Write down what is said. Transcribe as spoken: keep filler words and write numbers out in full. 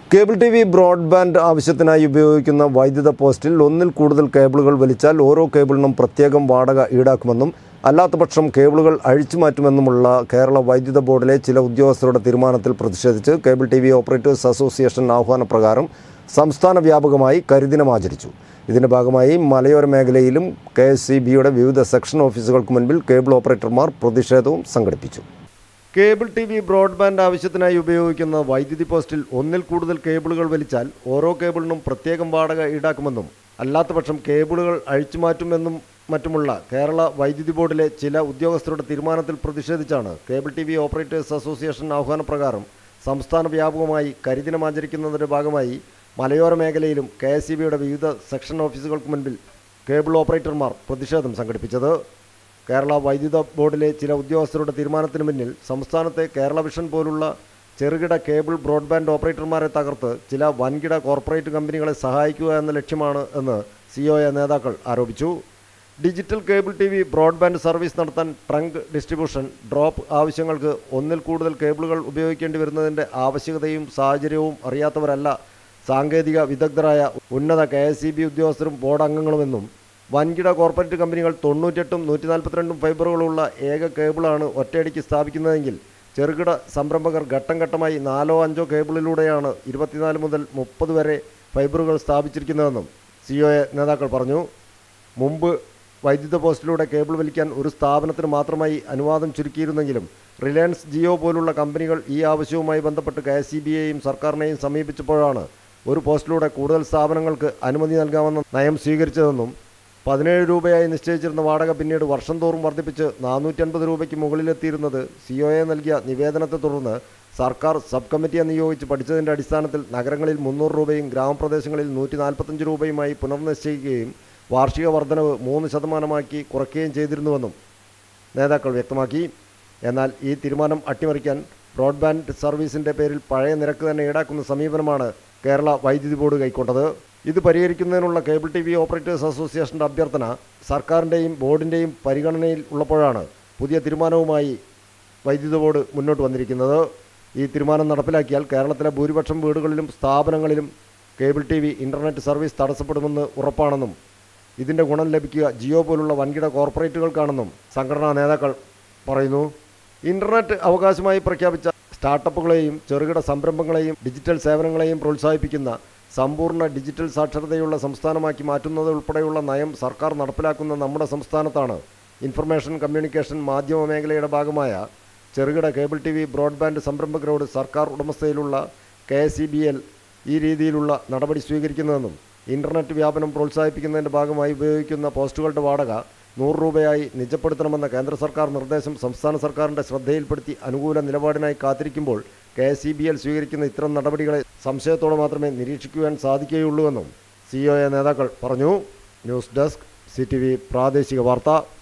Cable T V broadband ആവശ്യത്തിനായി ഉപയോഗിക്കുന്ന വൈദ്യുത പോസ്റ്റിൽ ഒന്നിൽ കൂടുതൽ കേബിളുകൾ വലിച്ചാൽ ഓരോ കേബിളിനും പ്രത്യേകം വാടക ഈടാക്കുമെന്നും അല്ലാത്തപക്ഷം കേബിളുകൾ അഴിച്ചുമാറ്റുമെന്നുമുള്ള കേരള വൈദ്യുത ബോർഡിലെ ചില ഉദ്യോഗസ്ഥരുടെ തീരുമാനത്തിൽ പ്രതിഷേധിച്ച് cable T V operators association ആഹ്വാനപ്രകാരം സംസ്ഥാന വ്യാപകമായി കരിദിനം ആചരിച്ചു. ഇതിന്റെ ഭാഗമായി മലയോര മേഖലയിലും കെ എസ് ഇ ബിയുടെ വിവിധ സെക്ഷൻ ഓഫീസുകൾക്ക് മുൻപിൽ കേബിൾ ഓപ്പറേറ്റർമാർ പ്രതിഷേധവും സംഘടിപ്പിച്ചു. കേബിൾ ടി വി ബ്രോഡ്ബാൻഡ് ആവശ്യത്തിനായി ഉപയോഗിക്കുന്ന വൈദ്യുതി പോസ്റ്റിൽ ഒന്നിൽ കൂടുതൽ കേബിളുകൾ വലിച്ചാൽ ഓരോ കേബിളിനും പ്രത്യേകം വാടക ഈടാക്കുമെന്നും അല്ലാത്തപക്ഷം കേബിളുകൾ അഴിച്ചുമാറ്റുമെന്നും മറ്റുമുള്ള കേരള വൈദ്യുതി ബോർഡിലെ ചില ഉദ്യോഗസ്ഥരുടെ തീരുമാനത്തിൽ പ്രതിഷേധിച്ചാണ് cable T V operators association ആഹ്വാനപ്രകാരം സംസ്ഥാന വ്യാപകമായി കരിദിനം ആചരിക്കുന്നതിൻ്റെ ഭാഗമായി മലയോര മേഖലയിലും കെ എസ് ഇ ബിയുടെ വിവിധ സെക്ഷൻ ഓഫീസുകൾക്ക് മുൻപിൽ കേബിൾ ഓപ്പറേറ്റർമാർ പ്രതിഷേധം സംഘടിപ്പിച്ചത്. കേരള വൈദ്യുത ബോർഡിലെ ചില ഉദ്യോഗസ്ഥരുടെ തീരുമാനത്തിന് മുന്നിൽ സംസ്ഥാനത്തെ കേരള വിഷൻ പോലുള്ള ചെറുകിട കേബിൾ ബ്രോഡ്ബാൻഡ് ഓപ്പറേറ്റർമാരെ തകർത്ത് ചില വൻകിട കോർപ്പറേറ്റ് കമ്പനികളെ സഹായിക്കുക എന്ന ലക്ഷ്യമാണ് എന്ന് സി ഒ എ നേതാക്കൾ ആരോപിച്ചു. Digital cable T V broadband service നടത്താൻ ട്രങ്ക് ഡിസ്ട്രിബ്യൂഷൻ ഡ്രോപ്പ് ആവശ്യങ്ങൾക്ക് ഒന്നിൽ കൂടുതൽ കേബിളുകൾ ഉപയോഗിക്കേണ്ടി വരുന്നതിൻ്റെ ആവശ്യകതയും സാഹചര്യവും അറിയാത്തവരല്ല സാങ്കേതിക വിദഗ്ധരായ ഉന്നത കെ എസ് ഇ ബി ഉദ്യോഗസ്ഥരും ബോർഡ് അംഗങ്ങളുമെന്നും വൻകിട കോർപ്പറേറ്റ് കമ്പനികൾ തൊണ്ണൂറ്റെട്ടും നൂറ്റി നാൽപ്പത്തിരണ്ടും ഫൈബറുകളുള്ള ഏക കേബിളാണ് ഒറ്റയടിക്ക് സ്ഥാപിക്കുന്നതെങ്കിൽ ചെറുകിട സംരംഭകർ ഘട്ടം ഘട്ടമായി നാലോ അഞ്ചോ കേബിളിലൂടെയാണ് ഇരുപത്തിനാല് മുതൽ മുപ്പത് വരെ ഫൈബറുകൾ സ്ഥാപിച്ചിരിക്കുന്നതെന്നും സി ഒ എ നേതാക്കൾ പറഞ്ഞു. മുമ്പ് വൈദ്യുത പോസ്റ്റിലൂടെ കേബിൾ വലിക്കാൻ ഒരു സ്ഥാപനത്തിന് മാത്രമായി അനുവാദം ചുരുക്കിയിരുന്നെങ്കിലും റിലയൻസ് ജിയോ പോലുള്ള കമ്പനികൾ ഈ ആവശ്യവുമായി ബന്ധപ്പെട്ട് കെ എസ് ഇ ബിയെയും സർക്കാരിനെയും സമീപിച്ചപ്പോഴാണ് ഒരു പോസ്റ്റിലൂടെ കൂടുതൽ സ്ഥാപനങ്ങൾക്ക് അനുമതി നൽകാമെന്ന നയം സ്വീകരിച്ചതെന്നും പതിനേഴ് രൂപയായി നിശ്ചയിച്ചിരുന്ന വാടക പിന്നീട് വർഷം തോറും വർദ്ധിപ്പിച്ച് നാനൂറ്റി അൻപത് രൂപയ്ക്ക് മുകളിലെത്തിയിരുന്നത് സി ഒ എ നൽകിയ നിവേദനത്തെ തുടർന്ന് സർക്കാർ സബ് കമ്മിറ്റിയെ നിയോഗിച്ച് പഠിച്ചതിൻ്റെ അടിസ്ഥാനത്തിൽ നഗരങ്ങളിൽ മുന്നൂറ് രൂപയും ഗ്രാമപ്രദേശങ്ങളിൽ നൂറ്റി നാൽപ്പത്തഞ്ച് രൂപയുമായി പുനർനിശ്ചയിക്കുകയും വാർഷിക വർധനവ് മൂന്ന് ശതമാനമാക്കി കുറയ്ക്കുകയും ചെയ്തിരുന്നുവെന്നും നേതാക്കൾ വ്യക്തമാക്കി. എന്നാൽ ഈ തീരുമാനം അട്ടിമറിക്കാൻ ബ്രോഡ്ബാൻഡ് സർവീസിൻ്റെ പേരിൽ പഴയ നിരക്ക് തന്നെ ഈടാക്കുന്ന സമീപനമാണ് കേരള വൈദ്യുതി ബോർഡ് കൈക്കൊണ്ടത്. ഇത് പരിഹരിക്കുന്നതിനുള്ള കേബിൾ ടി വി ഓപ്പറേറ്റേഴ്സ് അസോസിയേഷൻ്റെ അഭ്യർത്ഥന സർക്കാരിൻ്റെയും ബോർഡിൻ്റെയും പരിഗണനയിൽ ഉള്ളപ്പോഴാണ് പുതിയ തീരുമാനവുമായി വൈദ്യുത ബോർഡ് മുന്നോട്ട് വന്നിരിക്കുന്നത്. ഈ തീരുമാനം നടപ്പിലാക്കിയാൽ കേരളത്തിലെ ഭൂരിപക്ഷം വീടുകളിലും സ്ഥാപനങ്ങളിലും cable T V internet service തടസ്സപ്പെടുമെന്ന് ഉറപ്പാണെന്നും ഇതിൻ്റെ ഗുണം ലഭിക്കുക ജിയോ പോലുള്ള വൻകിട കോർപ്പറേറ്റുകൾക്കാണെന്നും സംഘടനാ നേതാക്കൾ പറയുന്നു. ഇൻ്റർനെറ്റ് അവകാശമായി പ്രഖ്യാപിച്ച സ്റ്റാർട്ടപ്പുകളെയും ചെറുകിട സംരംഭങ്ങളെയും ഡിജിറ്റൽ സേവനങ്ങളെയും പ്രോത്സാഹിപ്പിക്കുന്ന സമ്പൂർണ്ണ ഡിജിറ്റൽ സാക്ഷരതയുള്ള സംസ്ഥാനമാക്കി മാറ്റുന്നത് ഉൾപ്പെടെയുള്ള നയം സർക്കാർ നടപ്പിലാക്കുന്ന നമ്മുടെ സംസ്ഥാനത്താണ് ഇൻഫർമേഷൻ കമ്മ്യൂണിക്കേഷൻ മാധ്യമ മേഖലയുടെ ഭാഗമായ ചെറുകിട കേബിൾ ടി വി ബ്രോഡ്ബാൻഡ് സംരംഭകരോട് സർക്കാർ ഉടമസ്ഥയിലുള്ള K S E B L ഈ രീതിയിലുള്ള നടപടി സ്വീകരിക്കുന്നതെന്നും ഇൻ്റർനെറ്റ് വ്യാപനം പ്രോത്സാഹിപ്പിക്കുന്നതിൻ്റെ ഭാഗമായി ഉപയോഗിക്കുന്ന പോസ്റ്റുകളുടെ വാടക നൂറ് രൂപയായി നിജപ്പെടുത്തണമെന്ന കേന്ദ്ര സർക്കാർ നിർദ്ദേശം സംസ്ഥാന സർക്കാരിൻ്റെ ശ്രദ്ധയിൽപ്പെടുത്തി അനുകൂല നിലപാടിനായി കാത്തിരിക്കുമ്പോൾ K S E B L സ്വീകരിക്കുന്ന ഇത്തരം നടപടികളെ സംശയത്തോടെ മാത്രമേ നിരീക്ഷിക്കുവാൻ സാധിക്കുകയുള്ളൂവെന്നും സി ഒ എ നേതാക്കൾ പറഞ്ഞു. News desk C T V പ്രാദേശിക വാർത്ത.